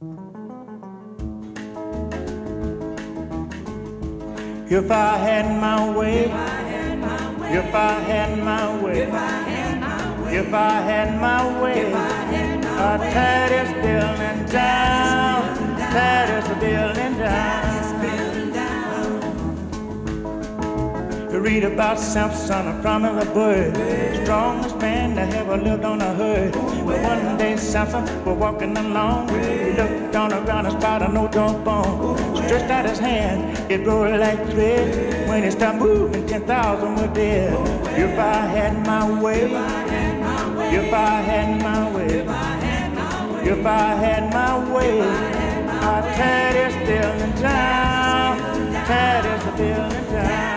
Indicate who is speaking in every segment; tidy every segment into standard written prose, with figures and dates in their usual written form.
Speaker 1: If I had my way, if I had my way, if I had my way, I'd tear this building down, tear this building down. You read about Samson from the bird, strongest man that ever lived on the herd. But one day Samson was walking along, he looked on the ground and spotted no jawbone. Stretched out his hand, it rolled like thread. When it started moving, 10,000 were dead. If I had my way, if I had my way, if I had my way, I'd tear this building down, tear this building down.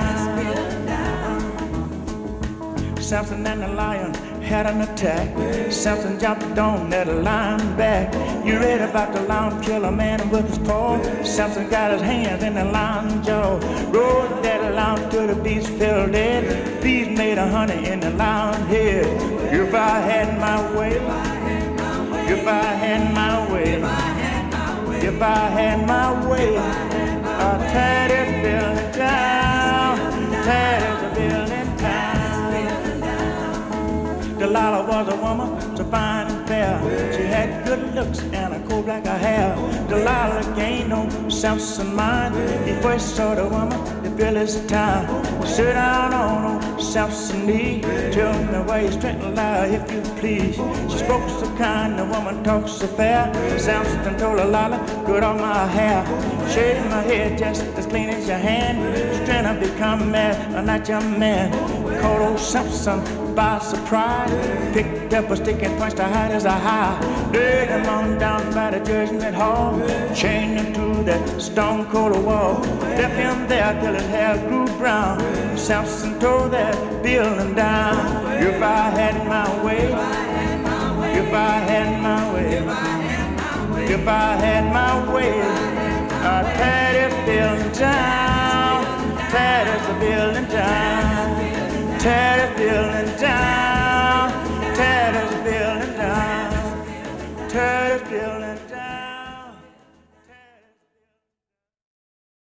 Speaker 1: Samson and the lion had an attack. Samson jumped on that lion back. You read about the lion kill a man with his paw. Samson got his hands in the lion's jaw. Rode that lion till the beast fell dead. Beast made a honey in the lion's head. If I had my way, if I had my way, if I had my way, I'd tear this building down, tear this building down. Delilah was a woman so fine and fair. She had good looks and a cold black hair. Delilah gained on Samson's mind. He first saw the woman, the village time. Sit down on Samson's knee. Tell me where your strength lie, if you please. She spoke so kind, the woman talked so fair. Samson told Delilah, cut off my hair. Shave my head just as clean as your hand. She's trying to become mad, I'm not your man. Caught old Samson by surprise, picked up a stick and punched her hard as a high. Laid him on down by the judgment hall, chained him to that stone cold wall. Left him there till his hair grew brown. Samson tore that building down. If I had my way, if I had my way, if I had my way,